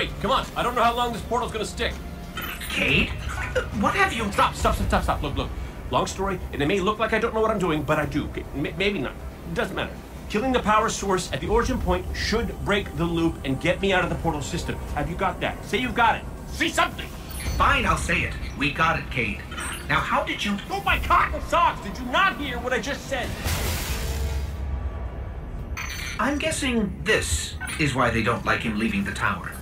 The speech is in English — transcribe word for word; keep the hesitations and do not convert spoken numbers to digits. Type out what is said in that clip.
Hurry, come on. I don't know how long this portal's gonna stick. Cade? What have you... Stop, stop, stop, stop, stop. Look, look. Long story, and it may look like I don't know what I'm doing, but I do. M maybe not. It doesn't matter. Killing the power source at the origin point should break the loop and get me out of the portal system. Have you got that? Say you've got it. Say something. Fine, I'll say it. We got it, Cade. Now, how did you... Oh, my cotton socks! Did you not hear what I just said? I'm guessing this is why they don't like him leaving the tower.